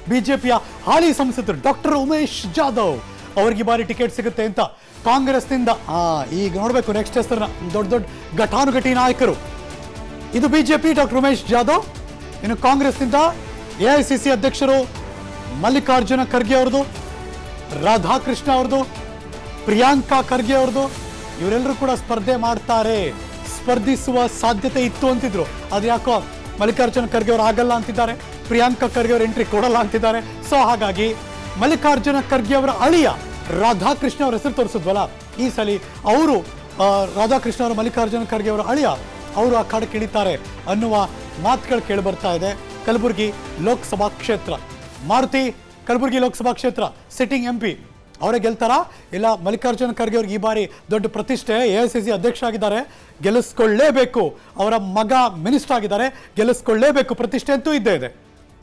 ಬಿಜೆಪಿಯ ಹಾಲಿ ಸಂಸದರು ಡಾಕ್ಟರ್ ಉಮೇಶ್ ಜಾಧವ್ ಅವರಿಗೆ ಬಾರಿ ಟಿಕೆಟ್ ಸಿಗುತ್ತೆ ಅಂತ ಕಾಂಗ್ರೆಸ್ನಿಂದ ಈಗ ನೋಡಬೇಕು ನೆಕ್ಸ್ಟ್ ಹೆಸರನ್ನ ದೊಡ್ಡ ದೊಡ್ಡ ಘಟಾನುಘಟಿ ನಾಯಕರು. ಇದು ಬಿಜೆಪಿ ಡಾಕ್ಟರ್ ಉಮೇಶ್ ಜಾಧವ್. ಇನ್ನು ಕಾಂಗ್ರೆಸ್ನಿಂದ ಎಐಸಿಸಿ ಅಧ್ಯಕ್ಷರು ಮಲ್ಲಿಕಾರ್ಜುನ ಖರ್ಗೆ ಅವ್ರದ್ದು, ರಾಧಾಕೃಷ್ಣ ಅವ್ರದ್ದು, ಪ್ರಿಯಾಂಕಾ ಖರ್ಗೆ ಅವ್ರದ್ದು, ಇವರೆಲ್ಲರೂ ಕೂಡ ಸ್ಪರ್ಧೆ ಮಾಡ್ತಾರೆ. ಸ್ಪರ್ಧಿಸುವ ಸಾಧ್ಯತೆ ಇತ್ತು ಅಂತಿದ್ರು, ಅದು ಯಾಕೋ ಮಲ್ಲಿಕಾರ್ಜುನ ಖರ್ಗೆ ಅವರು ಆಗಲ್ಲ ಅಂತಿದ್ದಾರೆ, ಪ್ರಿಯಾಂಕಾ ಖರ್ಗೆ ಅವರು ಎಂಟ್ರಿ ಕೊಡಲ್ಲ ಅಂತಿದ್ದಾರೆ. ಸೊ ಹಾಗಾಗಿ ಮಲ್ಲಿಕಾರ್ಜುನ ಖರ್ಗೆ ಅವರ ಅಳಿಯ ರಾಧಾಕೃಷ್ಣ ಅವರ ಹೆಸರು ತೋರಿಸಿದ್ವಲ್ಲ, ಈ ಸಲ ಅವರು ರಾಧಾಕೃಷ್ಣ ಅವರು ಮಲ್ಲಿಕಾರ್ಜುನ ಖರ್ಗೆ ಅವರ ಅಳಿಯ ಅವರು ಅಖಾಡಕ್ಕೆ ಇಳಿತಾರೆ ಅನ್ನುವ ಮಾತುಗಳು ಕೇಳಿ ಬರ್ತಾ ಇದೆ. ಕಲಬುರಗಿ ಲೋಕಸಭಾ ಕ್ಷೇತ್ರ, ಮಾರುತಿ ಕಲಬುರಗಿ ಲೋಕಸಭಾ ಕ್ಷೇತ್ರ ಸಿಟ್ಟಿಂಗ್ MP ಅವರೇ ಗೆಲ್ತಾರಾ ಇಲ್ಲ ಮಲ್ಲಿಕಾರ್ಜುನ ಖರ್ಗೆ ಅವ್ರಿಗೆ ಈ ಬಾರಿ ದೊಡ್ಡ ಪ್ರತಿಷ್ಠೆ, ಎಐಸಿಸಿ ಅಧ್ಯಕ್ಷ ಆಗಿದ್ದಾರೆ, ಗೆಲ್ಲಿಸ್ಕೊಳ್ಳೇಬೇಕು, ಅವರ ಮಗ ಮಿನಿಸ್ಟರ್ ಆಗಿದ್ದಾರೆ, ಗೆಲ್ಲಿಸ್ಕೊಳ್ಳೇಬೇಕು, ಪ್ರತಿಷ್ಠೆ ಅಂತೂ ಇದ್ದೇ ಇದೆ.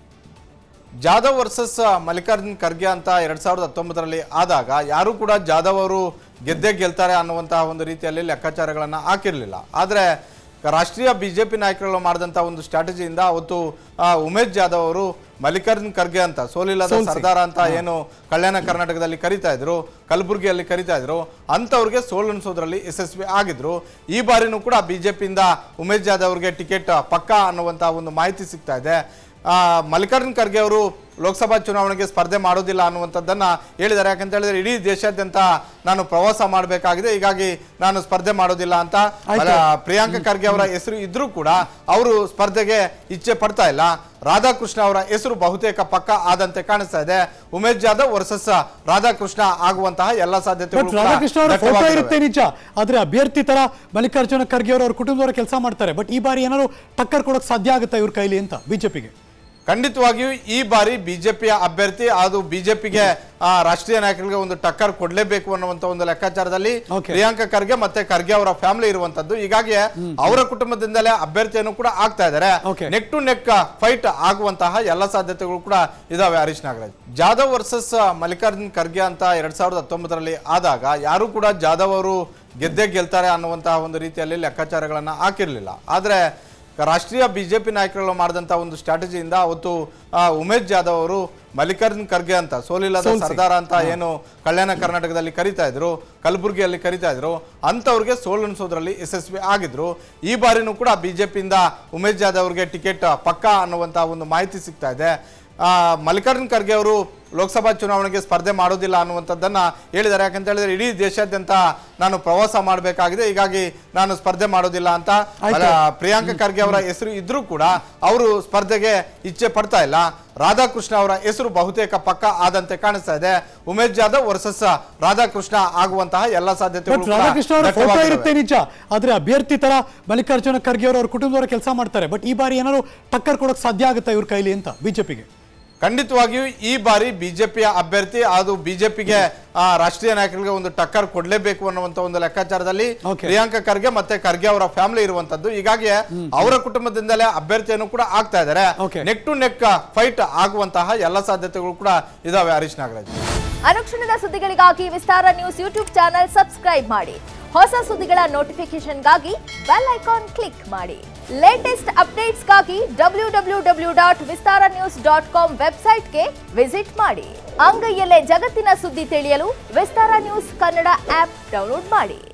ಜಾಧವ್ ವರ್ಸಸ್ ಮಲ್ಲಿಕಾರ್ಜುನ್ ಖರ್ಗೆ ಅಂತ 2019ರಲ್ಲಿ ಆದಾಗ ಯಾರು ಕೂಡ ಜಾಧವ್ ಅವರು ಗೆದ್ದೇ ಗೆಲ್ತಾರೆ ಅನ್ನುವಂತಹ ಒಂದು ರೀತಿಯಲ್ಲಿ ಲೆಕ್ಕಾಚಾರಗಳನ್ನು ಹಾಕಿರಲಿಲ್ಲ. ಆದರೆ ರಾಷ್ಟ್ರೀಯ ಬಿಜೆಪಿ ನಾಯಕರುಗಳು ಮಾಡಿದಂಥ ಒಂದು ಸ್ಟ್ರಾಟಜಿಯಿಂದ ಅವತ್ತು ಉಮೇಶ್ ಜಾಧವ್ ಅವರು ಮಲ್ಲಿಕಾರ್ಜುನ್ ಖರ್ಗೆ ಅಂತ ಸೋಲಿಲ್ಲದ ಸರ್ದಾರ ಅಂತ ಏನು ಕಲ್ಯಾಣ ಕರ್ನಾಟಕದಲ್ಲಿ ಕರೀತಾ ಇದ್ರು, ಕಲಬುರಗಿಯಲ್ಲಿ ಕರೀತಾ ಇದ್ರು, ಅಂಥವ್ರಿಗೆ ಸೋಲಣಿಸೋದ್ರಲ್ಲಿ ಯಶಸ್ವಿ ಆಗಿದ್ರು. ಈ ಬಾರಿನೂ ಕೂಡ ಬಿಜೆಪಿಯಿಂದ ಉಮೇಶ್ ಜಾಧವ್ ಅವರಿಗೆ ಟಿಕೆಟ್ ಪಕ್ಕಾ ಅನ್ನುವಂಥ ಒಂದು ಮಾಹಿತಿ ಸಿಗ್ತಾ ಇದೆ. ಮಲ್ಲಿಕಾರ್ಜುನ್ ಖರ್ಗೆ ಅವರು ಲೋಕಸಭಾ ಚುನಾವಣೆಗೆ ಸ್ಪರ್ಧೆ ಮಾಡೋದಿಲ್ಲ ಅನ್ನುವಂಥದ್ದನ್ನು ಹೇಳಿದ್ದಾರೆ. ಯಾಕಂತ ಹೇಳಿದ್ರೆ ಇಡೀ ದೇಶಾದ್ಯಂತ ನಾನು ಪ್ರವಾಸ ಮಾಡಬೇಕಾಗಿದೆ, ಹೀಗಾಗಿ ನಾನು ಸ್ಪರ್ಧೆ ಮಾಡೋದಿಲ್ಲ ಅಂತ. ಪ್ರಿಯಾಂಕಾ ಖರ್ಗೆ ಅವರ ಹೆಸರು ಇದ್ರೂ ಕೂಡ ಅವರು ಸ್ಪರ್ಧೆಗೆ ಇಚ್ಛೆ ಪಡ್ತಾ ಇಲ್ಲ. ರಾಧಾಕೃಷ್ಣ ಅವರ ಹೆಸರು ಬಹುತೇಕ ಪಕ್ಕ ಆದಂತೆ ಕಾಣಿಸ್ತಾ ಇದೆ. ಉಮೇಶ್ ಜಾಧವ್ ವರ್ಸಸ್ ರಾಧಾಕೃಷ್ಣ ಆಗುವಂತಹ ಎಲ್ಲ ಸಾಧ್ಯತೆಗಳು ಇರುತ್ತೆ ನಿಜ. ಆದ್ರೆ ಅಭ್ಯರ್ಥಿ ತರ ಮಲ್ಲಿಕಾರ್ಜುನ ಖರ್ಗೆ ಅವರ ಕುಟುಂಬದವರ ಕೆಲಸ ಮಾಡ್ತಾರೆ. ಬಟ್ ಈ ಬಾರಿ ಏನಾದ್ರು ಟಕ್ಕರ್ ಕೊಡೋಕೆ ಸಾಧ್ಯ ಆಗುತ್ತಾ ಇವ್ರ ಕೈಲಿ ಅಂತ ಬಿಜೆಪಿಗೆ? ಖಂಡಿತವಾಗಿಯೂ ಈ ಬಾರಿ ಬಿಜೆಪಿಯ ಅಭ್ಯರ್ಥಿ ಅದು ಬಿಜೆಪಿಗೆ ರಾಷ್ಟ್ರೀಯ ನಾಯಕರಿಗೆ ಒಂದು ಟಕ್ಕರ್ ಕೊಡಲೇಬೇಕು ಅನ್ನುವಂತ ಒಂದು ಲೆಕ್ಕಾಚಾರದಲ್ಲಿ ಪ್ರಿಯಾಂಕಾ ಖರ್ಗೆ ಮತ್ತೆ ಖರ್ಗೆ ಅವರ ಫ್ಯಾಮಿಲಿ ಇರುವಂತದ್ದು. ಹೀಗಾಗಿ ಅವರ ಕುಟುಂಬದಿಂದಲೇ ಅಭ್ಯರ್ಥಿಯನ್ನು ಕೂಡ ಆಗ್ತಾ ಇದ್ದಾರೆ. ನೆಕ್ ಟು ನೆಕ್ ಫೈಟ್ ಆಗುವಂತಹ ಎಲ್ಲ ಸಾಧ್ಯತೆಗಳು ಕೂಡ ಇದಾವೆ. ಹರೀಶ್ ನಾಗರಾಜ್, ಜಾಧವ್ ವರ್ಸಸ್ ಮಲ್ಲಿಕಾರ್ಜುನ್ ಖರ್ಗೆ ಅಂತ 2019ರಲ್ಲಿ ಆದಾಗ ಯಾರು ಕೂಡ ಜಾಧವ್ ಅವರು ಗೆದ್ದೇ ಗೆಲ್ತಾರೆ ಅನ್ನುವಂತಹ ಒಂದು ರೀತಿಯಲ್ಲಿ ಲೆಕ್ಕಾಚಾರಗಳನ್ನು ಹಾಕಿರಲಿಲ್ಲ. ಆದರೆ ರಾಷ್ಟ್ರೀಯ ಬಿಜೆಪಿ ನಾಯಕರುಗಳು ಮಾಡಿದಂಥ ಒಂದು ಸ್ಟ್ರಾಟಜಿಯಿಂದ ಅವತ್ತು ಉಮೇಶ್ ಜಾಧವ್ ಅವರು ಮಲ್ಲಿಕಾರ್ಜುನ್ ಖರ್ಗೆ ಅಂತ ಸೋಲಿಲ್ಲದ ಸರ್ದಾರ ಅಂತ ಏನು ಕಲ್ಯಾಣ ಕರ್ನಾಟಕದಲ್ಲಿ ಕರೀತಾ ಇದ್ರು, ಕಲಬುರಗಿಯಲ್ಲಿ ಕರೀತಾ ಇದ್ರು, ಅಂಥವ್ರಿಗೆ ಸೋಲಣಿಸೋದ್ರಲ್ಲಿ ಯಶಸ್ವಿ ಆಗಿದ್ರು. ಈ ಬಾರಿನೂ ಕೂಡ ಬಿಜೆಪಿಯಿಂದ ಉಮೇಶ್ ಜಾಧವ್ ಅವರಿಗೆ ಟಿಕೆಟ್ ಪಕ್ಕಾ ಅನ್ನುವಂಥ ಒಂದು ಮಾಹಿತಿ ಸಿಗ್ತಾ ಇದೆ. ಮಲ್ಲಿಕಾರ್ಜುನ್ ಖರ್ಗೆ ಅವರು ಲೋಕಸಭಾ ಚುನಾವಣೆಗೆ ಸ್ಪರ್ಧೆ ಮಾಡೋದಿಲ್ಲ ಅನ್ನುವಂಥದ್ದನ್ನು ಹೇಳಿದ್ದಾರೆ. ಯಾಕಂತ ಹೇಳಿದ್ರೆ ಇಡೀ ದೇಶಾದ್ಯಂತ ನಾನು ಪ್ರವಾಸ ಮಾಡಬೇಕಾಗಿದೆ, ಹೀಗಾಗಿ ನಾನು ಸ್ಪರ್ಧೆ ಮಾಡೋದಿಲ್ಲ ಅಂತ. ಪ್ರಿಯಾಂಕಾ ಖರ್ಗೆ ಅವರ ಹೆಸರು ಇದ್ರೂ ಕೂಡ ಅವರು ಸ್ಪರ್ಧೆಗೆ ಇಚ್ಛೆ ಪಡ್ತಾ ಇಲ್ಲ. ರಾಧಾಕೃಷ್ಣ ಅವರ ಹೆಸರು ಬಹುತೇಕ ಪಕ್ಕ ಆದಂತೆ ಕಾಣಿಸ್ತಾ ಇದೆ. ಉಮೇಶ್ ಜಾಧವ್ ವರ್ಸಸ್ ರಾಧಾಕೃಷ್ಣ ಆಗುವಂತಹ ಎಲ್ಲ ಸಾಧ್ಯತೆಗಳು ಇರುತ್ತೆ ನಿಜ. ಆದ್ರೆ ಅಭ್ಯರ್ಥಿ ತರ ಮಲ್ಲಿಕಾರ್ಜುನ ಖರ್ಗೆ ಅವರ ಕುಟುಂಬದವರ ಕೆಲಸ ಮಾಡ್ತಾರೆ. ಬಟ್ ಈ ಬಾರಿ ಏನಾದ್ರು ಟಕ್ಕರ್ ಕೊಡೋಕೆ ಸಾಧ್ಯ ಆಗುತ್ತಾ ಇವ್ರ ಕೈಲಿ ಅಂತ ಬಿಜೆಪಿಗೆ? ಖಂಡಿತವಾಗಿಯೂ ಈ ಬಾರಿ ಬಿಜೆಪಿಯ ಅಭ್ಯರ್ಥಿ ಅದು ಬಿಜೆಪಿಗೆ ರಾಷ್ಟ್ರೀಯ ನಾಯಕರಿಗೆ ಒಂದು ಟಕ್ಕರ್ ಕೊಡಲೇಬೇಕು ಅನ್ನುವಂತ ಒಂದು ಲೆಕ್ಕಾಚಾರದಲ್ಲಿ ಪ್ರಿಯಾಂಕಾ ಖರ್ಗೆ ಮತ್ತೆ ಖರ್ಗೆ ಅವರ ಫ್ಯಾಮಿಲಿ ಇರುವಂತದ್ದು. ಹೀಗಾಗಿ ಅವರ ಕುಟುಂಬದಿಂದಲೇ ಅಭ್ಯರ್ಥಿಯನ್ನು ಕೂಡ ಆಗ್ತಾ ಇದ್ದಾರೆ. ನೆಕ್ ಟು ನೆಕ್ ಫೈಟ್ ಆಗುವಂತಹ ಎಲ್ಲ ಸಾಧ್ಯತೆಗಳು ಕೂಡ ಇದಾವೆ. ಹರೀಶ್ ನಾಗರಾಜ್, ಅನುಕ್ಷಣದ ಸುದ್ದಿಗಳಿಗಾಗಿ Vistara news YouTube channel subscribe ಮಾಡಿ. ಹೊಸ ಸುದ್ದಿಗಳ ನೋಟಿಫಿಕೇಶನ್ಗಾಗಿ ಬೆಲ್ ಐಕಾನ್ ಕ್ಲಿಕ್ ಮಾಡಿ. ಲೇಟೆಸ್ಟ್ ಅಪ್ಡೇಟ್ಸ್ಗಾಗಿ www.vistaranews.com ವೆಬ್ಸೈಟ್ಗೆ ವಿಸಿಟ್ ಮಾಡಿ. ಅಂಗೈಯಲ್ಲೇ ಜಗತ್ತಿನ ಸುದ್ದಿ ತಿಳಿಯಲು Vistara news Kannada app download ಮಾಡಿ.